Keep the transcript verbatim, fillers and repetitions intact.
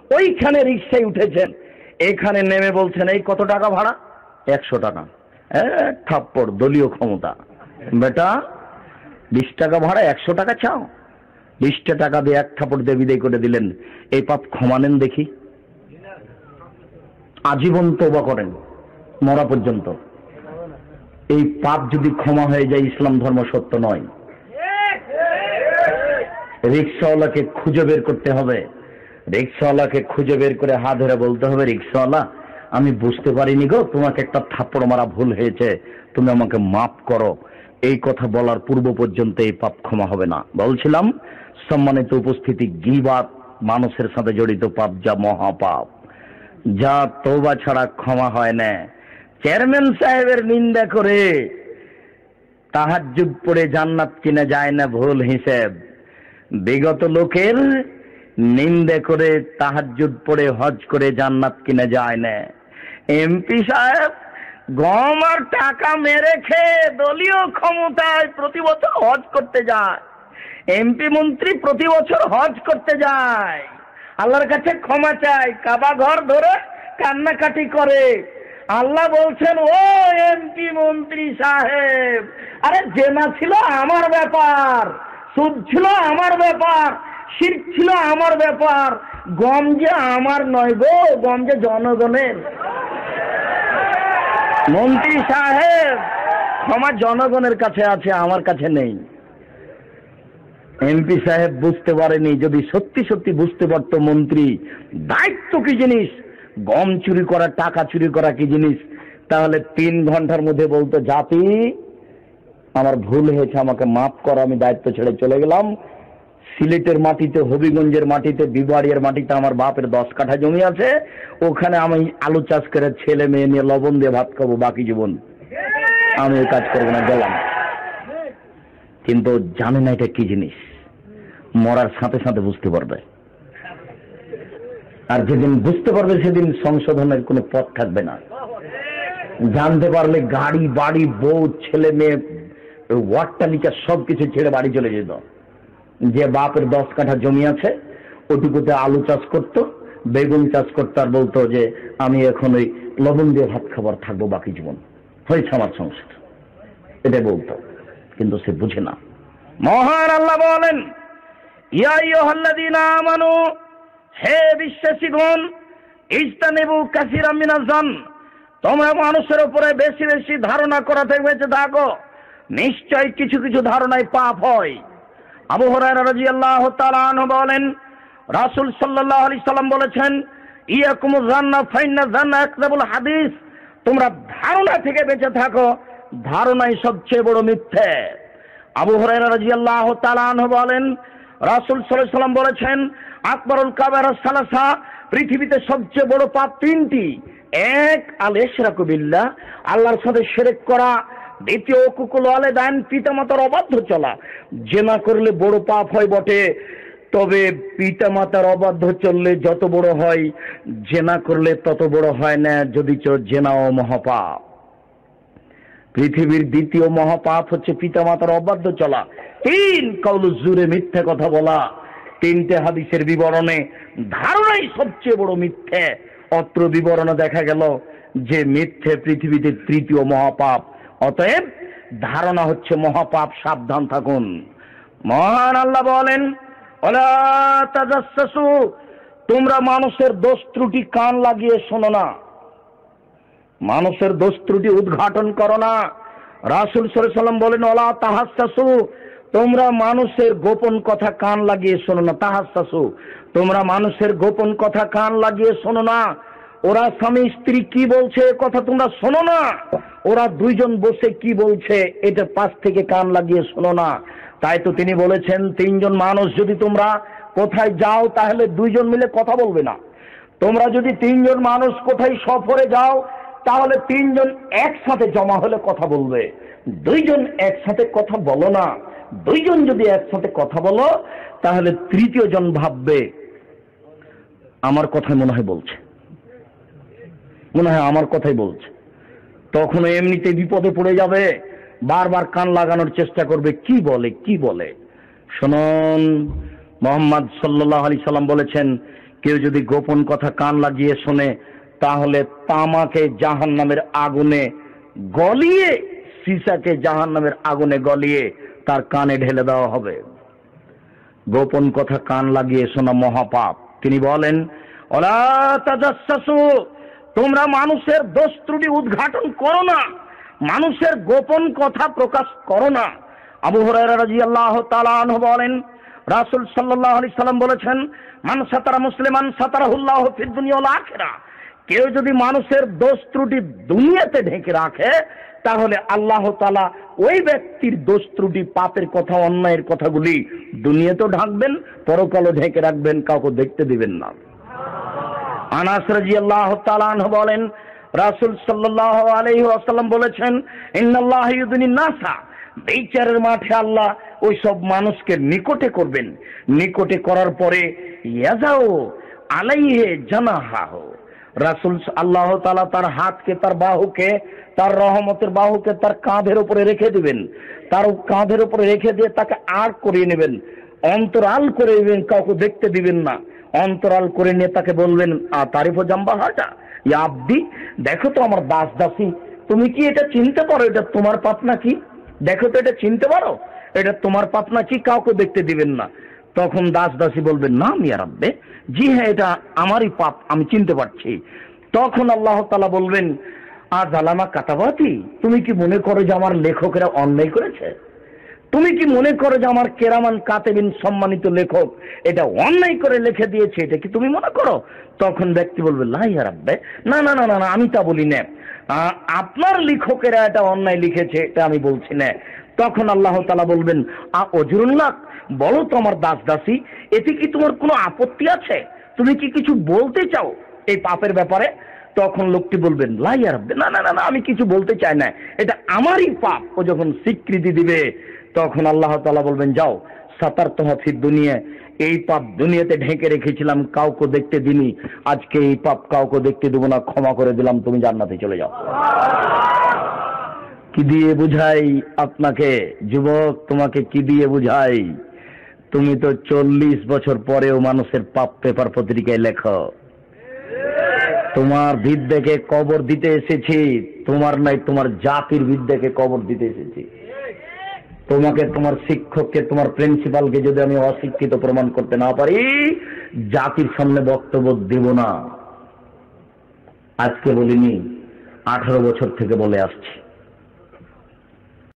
ওইখানে রিক্সায় উঠেছেন, এখানে নেমে বলছেন এই কত টাকা ভাড়া? একশো টাকা। এক থাপ্পড়, দলীয় ক্ষমতা। বেটা বিশ টাকা ভাড়া, একশো টাকা চাও? বিশটা টাকা দিয়ে এক থাপ্পড় দিয়ে বিদায় করে দিলেন। এই পাপ ক্ষমা নেন দেখি। আজীবন তওবা করেন মরা পর্যন্ত। এই পাপ যদি ক্ষমা হয়ে যায়, ইসলাম ধর্ম সত্য নয়। রিক্সাওয়ালাকে খুঁজে বের করতে হবে। রিক্সাওয়ালাকে খুঁজে বের করে হাত ধরে বলতে হবে, রিক্সাওয়ালা আমি বুঝতে পারিনি গো, তোমাকে একটা থাপ্পড় মারা ভুল হয়েছে, তুমি আমাকে মাফ করো। এই কথা বলার পূর্ব পর্যন্ত এই পাপ ক্ষমা হবে না। বলছিলাম সম্মানিত উপস্থিতি, গীবাত মানুষের সাথে জড়িত পাপ, যা মহাপাপ, যা তওবা ছাড়া ক্ষমা হয় না। চেয়ারম্যান সাহেবের নিন্দা করে তাহাজ্জুদ পড়ে জান্নাত কিনা যায় না ভুল হিসেব। বিগত লোকের নিন্দা করে তাহাজ্জুদ পড়ে হজ করে জান্নাত কিনা যায় না। এমপি সাহেব গম আর টাকা মেরে খেয়ে দলীয় ক্ষমতায় প্রতি বছর হজ করতে যায়। এমপি মন্ত্রী প্রতি বছর হজ করতে যায়, আল্লাহর কাছে ক্ষমা চায়, কাবা ঘর ধরে কান্নাকাটি করে। আল্লাহ বলছেন, ও এমপি মন্ত্রী সাহেব, আরে জেনা ছিল আমার ব্যাপার, সুদ ছিল আমার ব্যাপার, শিরক ছিল আমার ব্যাপার, গম যে আমার নয় গো, গম যে জনগণের। মন্ত্রী সাহেব ক্ষমা জনগণের কাছে আছে, আমার কাছে নেই। এমপি সাহেব বুঝতে পারেনি। যদি সত্যি সত্যি বুঝতে পারতো মন্ত্রী দায়িত্ব কি জিনিস, গম চুরি করা, টাকা চুরি করা কি জিনিস, তাহলে তিন ঘন্টার মধ্যে বলতো, জাতি আমার ভুল হয়েছে, আমাকে মাফ করো, আমি দায়িত্ব ছেড়ে চলে গেলাম। সিলেটের মাটিতে, হবিগঞ্জের মাটিতে, বিবাড়িয়ার মাটিতে আমার বাপের দশ কাঠা জমি আছে, ওখানে আমি আলু চাষ করে ছেলে মেয়ে নিয়ে লবণ দিয়ে ভাত খাবো বাকি জীবন, আমি ওই কাজ করবো না, গেলাম। কিন্তু জানে না এটা কি জিনিস। মরার সাথে সাথে বুঝতে পারবে, আর যেদিন বুঝতে পারবে সেদিন সংশোধনের কোনো পথ থাকবে না। জানতে পারলে গাড়ি বাড়ি বউ ছেলে মেয়ে ওয়াট্টালিকা সবকিছু ছেড়ে বাড়ি চলে যেত। যে বাপের দশ কাঠা জমি আছে ওটুকুতে আলু চাষ করত, বেগুন চাষ করতো, আর বলতো যে আমি এখন ওই লবণ দিয়ে ভাত খাবার থাকবো বাকি জীবন, হয়েছে আমার সংসার, এটা বলতো। কিন্তু সে বুঝে না। মহান আল্লাহ বলেন, ইয়া আইয়ুহাল্লাযীনা আমানু, হে বিশ্বাসীগণ, ইজতানিবু কাসীরাম মিনাজ জান, তোমরা মানুষের উপরে বেশি বেশি ধারণা করা থেকে বেঁচে থাকো, নিশ্চয় কিছু কিছু ধারণায় পাপ হয়। আবু হুরায়রা রাদিয়াল্লাহু তাআলা আনহু বলেন, রাসূল সাল্লাল্লাহু আলাইহি সাল্লাম বলেছেন, ইয়াকুমুয জান্নাহ ফাইন্না জান্নাহ আকযাবুল হাদিস, তোমরা ধারণা থেকে বেঁচে থাকো, ধারণাই সবচেয়ে বড় মিথ্যে। আবু হুরায়রা রাদিয়াল্লাহু তাআলা আনহু বলেন, রাসূল সাল্লাল্লাহু আলাইহি সাল্লাম বলেছেন, আকবারুল কাবায়র সালাসা, পৃথিবীতে সবচেয়ে বড় পাপ তিনটি। এক, আল ইশরাকু বিল্লাহ, আল্লাহর সাথে শিরক করা। দ্বিতীয়, উকুকুল ওয়ালিদাইন, পিতামাতার অবাধ্য চলা। জেনা করলে বড় পাপ হয় বটে, তবে পিতামাতার অবাধ্য চললে যত বড় হয়, জেনা করলে তত বড় হয় না, যদি জেনাও মহাপাপ। পৃথিবীর দ্বিতীয় মহাপাপ হচ্ছে পিতামাতার অবাধ্য চলা। তিন, কাউলুজ জুরে, মিথ্যা কথা বলা। তিনটে হাদিসের বিবরণে ধারণাই সবচেয়ে বড় মিথ্যে। অত্র বিবরণে দেখা গেল যে মিথ্যে পৃথিবীতে তৃতীয় মহাপাপ। অতএব ধারণা হচ্ছে মহাপাপ, সাবধান থাকুন। মহান আল্লাহ বলেন, ওয়ালা তাজাসসু, তোমরা মানুষের দোষ ত্রুটি কান লাগিয়ে শোনো না, মানুষের দোষ ত্রুটি উদ্ঘাটন করো না। রাসূল সাল্লাল্লাহু আলাইহি সাল্লাম বলেন, ওয়ালা তাহাসসাসু, তোমরা মানুষের গোপন কথা কান লাগিয়ে শোনো না। তাহাসসাসু, তোমরা মানুষের গোপন কথা কান লাগিয়ে শোনো না। ওরা স্বামী স্ত্রী কি বলছে কথা তোমরা শোনো না, ওরা দুইজন বসে কি বলছে এটা পাশ থেকে কান লাগিয়ে শোনো না। তাই তো তিনি বলেছেন, তিনজন মানুষ যদি তোমরা কোথায় যাও তাহলে দুইজন মিলে কথা বলবে না। তোমরা যদি তিনজন মানুষ কোথায় সফরে যাও তাহলে তিনজন একসাথে জমা হলে কথা বলবে, দুইজন একসাথে কথা বলো না। দুইজন যদি একসাথে কথা বলো তাহলে তৃতীয় জন ভাববে আমার কথাই মনে হয় বলছে, মনে হয় আমার কথাই বলছে, তখন এমনিতে বিপদে পড়ে যাবে, বারবার কান লাগানোর চেষ্টা করবে, কি বলে কি বলে। শুনুন, মুহাম্মদ সাল্লাল্লাহু আলাইহি সাল্লাম বলেছেন, কেউ যদি গোপন কথা কান লাগিয়ে শোনে তাহলে তামাকে জাহান্নামের আগুনে গলিয়ে, সীসাকে জাহান্নামের আগুনে গলিয়ে তার কানে ঢেলে দেওয়া হবে। গোপন কথা কান লাগিয়ে শোনা মহাপাপ। তিনি বলেন, ওয়ালা তাজাসসু, তোমরা মানুষের দোষ ত্রুটি উদ্ঘাটন করো না, মানুষের গোপন কথা প্রকাশ করো না। আবু হুরায়রা রাদিয়াল্লাহু তাআলা আনহু বলেন, রাসূল সাল্লাল্লাহু আলাইহি সাল্লাম বলেছেন, মান সাতারা মুসলিমান সাতারাহুল্লাহু ফিদ দুনিয়া ওয়াল আখিরা। কেউ যদি মানুষের দোষ ত্রুটি দুনিয়াতে ঢেকে রাখে তাহলে আল্লাহ তাআলা ওই ব্যক্তির দোষ ত্রুটি, পাপের কথা, অন্যায়ের কথাগুলি দুনিয়াতেও ঢাকবেন, পরকালও ঢেকে রাখবেন, কাউকে দেখতে দিবেন না। আনাস রাদিয়াল্লাহু তাআলা আনহু বলেন, রাসূল সাল্লাল্লাহু আলাইহি ওয়াসাল্লাম বলেছেন, ইন্নাল্লাহা ইউদনিন নাসা, বিচারের মাঠে আল্লাহ ওই সব মানুষকে নিকটে করবেন, নিকটে করার পরে ইয়াজাও আলাইহি জানাহাহু, রাসূল আল্লাহ তাআলা তার হাতকে, তার বাহুকে, তার রহমতের বাহুকে তার কাঁধের উপরে রেখে দিবেন, তার কাঁধের উপরে রেখে দিয়ে তাকে আর করিয়ে নেবেন, অন্তরাল করে নেবেন, কাউকে দেখতে দিবেন না। অন্তরাল করে নিয়ে তাকে বলবেন, আ তারিফ জাম্বা হাটা ইয়া আব্দি, দেখো তো আমার দাস দাসী, তুমি কি এটা চিনতে পারো এটা তোমার পাপ নাকি? দেখো তো এটা চিনতে পারো এটা তোমার পাপ নাকি? কাউকে দেখতে দিবেন না। তখন দাস দাসী বলবেন, না মিয়া রাব্বে, জি হ্যাঁ এটা আমারই পাপ, আমি চিনতে পারছি। তখন আল্লাহ তাআলা বলবেন, আজ আলামা কাতাবাতি, তুমি কি মনে করো যে আমার লেখকেরা অন্যায় করেছে? তুমি কি মনে করো যে আমার কেরামান কাতেবিন সম্মানিত লেখক এটা অন্যায় করে লিখে দিয়েছে? এটা কি তুমি মনে করো? তখন ব্যক্তি বলবে, লা ইয়া রাব্বে, না না না না, আমি তা বলি না, আপনার লেখকেরা এটা অন্যায় লিখেছে, এটা আমি বলছি না। তখন আল্লাহ তাআলা বলবেন, আ অজরুল্লাহ, বলো তো আমার দাস দাসী, এতে কি তোমার কোনো আপত্তি আছে? তুমি কি কিছু বলতে চাও এই পাপের ব্যাপারে? তখন লোকটি বলবেন, লা ইয়া রাব্বে, না না না, আমি কিছু বলতে চাই না, এটা আমারই পাপ। ও যখন স্বীকৃতি দিবে তখন আল্লাহ তাআলা বলবেন, যাও সাতারতুহা ফিদ দুনিয়া, এই পাপ দুনিয়াতে ঢেকে রেখেছিলাম, কাউকে দেখতে দিনি, আজকে এই পাপ কাউকে দেখতে দেবো না, ক্ষমা করে দিলাম, তুমি জান্নাতে চলে যাও। কি দিয়ে বুঝাই আপনাকে যুবক, তোমাকে কি দিয়ে বুঝাই? তুমি তো চল্লিশ বছর পরেও মানুষের পাপ পেপার পত্রিকায় লেখো। তোমার বিদ্যাকে কবর দিতে এসেছি, তোমার নাই তোমার জাতির বিদ্যাকে কবর দিতে এসেছি। তোমাকে, তোমার শিক্ষককে, তোমার প্রিন্সিপালকে যদি আমি অশিক্ষিত প্রমাণ করতে না পারি, জাতির সামনে বক্তব্য দেব না। আজকে বলিনি, আঠারো বছর থেকে বলে আসছি।